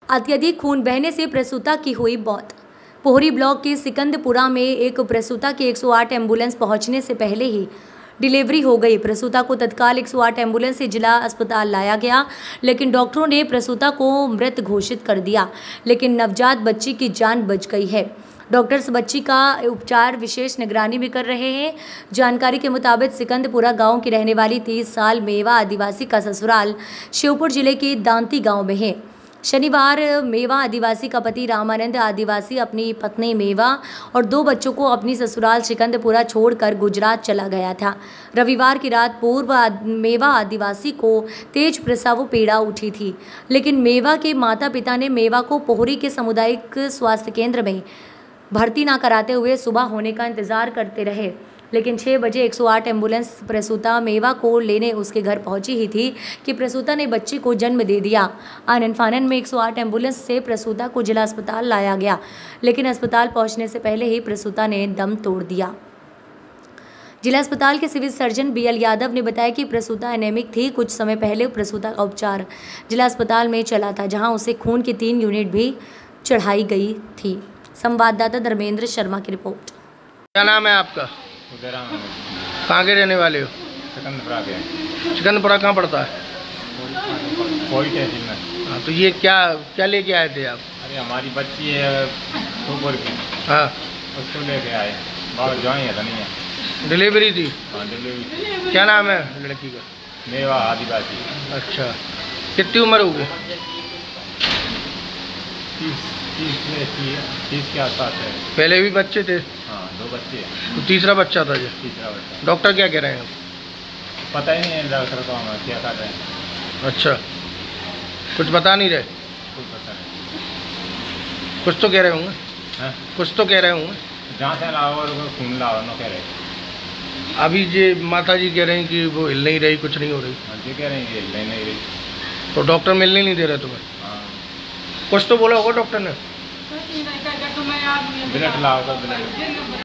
अत्यधिक खून बहने से प्रसूता की हुई मौत। पोहरी ब्लॉक के सिकंदपुरा में एक प्रसूता की 108 एम्बुलेंस पहुंचने से पहले ही डिलीवरी हो गई। प्रसूता को तत्काल 108 एम्बुलेंस से जिला अस्पताल लाया गया, लेकिन डॉक्टरों ने प्रसूता को मृत घोषित कर दिया, लेकिन नवजात बच्ची की जान बच गई है। डॉक्टर्स बच्ची का उपचार विशेष निगरानी में कर रहे हैं। जानकारी के मुताबिक सिकंदपुरा गांव की रहने वाली 30 साल मेवा आदिवासी का ससुराल श्योपुर जिले के दांती गांव में है। शनिवार मेवा आदिवासी का पति रामानंद आदिवासी अपनी पत्नी मेवा और 2 बच्चों को अपनी ससुराल सिकंदपुरा छोड़कर गुजरात चला गया था। रविवार की रात पूर्व मेवा आदिवासी को तेज प्रसव पीड़ा उठी थी, लेकिन मेवा के माता पिता ने मेवा को पोहरी के सामुदायिक स्वास्थ्य केंद्र में भर्ती न कराते हुए सुबह होने का इंतजार करते रहे। लेकिन 6 बजे 108 एम्बुलेंस प्रसूता मेवा को लेने उसके घर पहुंची ही थी कि प्रसूता ने बच्ची को जन्म दे दिया। आनन फानन में 108 एम्बुलेंस से प्रसूता को जिला अस्पताल लाया गया, लेकिन अस्पताल पहुंचने से पहले ही प्रसूता ने दम तोड़ दिया। जिला अस्पताल के सिविल सर्जन BL यादव ने बताया कि प्रसूता एनेमिक थी। कुछ समय पहले प्रसूता का उपचार जिला अस्पताल में चला था, जहाँ उसे खून की 3 यूनिट भी चढ़ाई गई थी। संवाददाता धर्मेंद्र शर्मा की रिपोर्ट। क्या नाम है आपका? कहाँ के रहने वाले हो? सिकंदपुरा के। सिकंदपुरा कहाँ पड़ता है? कोई तहसील में। हाँ, तो ये क्या लेके आए थे आप? अरे हमारी बच्ची है ऊपर की। हाँ, उसको लेके आए। बाहर जो है नहीं है। डिलीवरी थी? हाँ, डिलीवरी। क्या नाम है लड़की का? मेवा आदिवासी। अच्छा, कितनी उम्र होगी? 30 के आसपास है। पहले भी बच्चे थे? हाँ, 2 बच्चे हैं। तो तीसरा बच्चा था जो? तीसरा बच्चा। डॉक्टर क्या कह रहे हैं? पता ही नहीं है डॉक्टर को हम क्या कर रहे हैं। अच्छा, कुछ बता नहीं रहे? कुछ पता नहीं। कुछ तो कह रहे होंगे? हाँ? कुछ तो कह रहे होंगे? जहाँ से लाओ और खून लाओ ना कह रहे। अभी ये माता जी कह रहे हैं कि वो हिल नहीं रही, कुछ नहीं हो रही। हाँ, ये कह रहे हैं कि नहीं रही। तो डॉक्टर मिलने नहीं दे रहे तुम्हें? हाँ, कुछ तो बोला होगा डॉक्टर ने? ब्लड लाओ, ब्लड।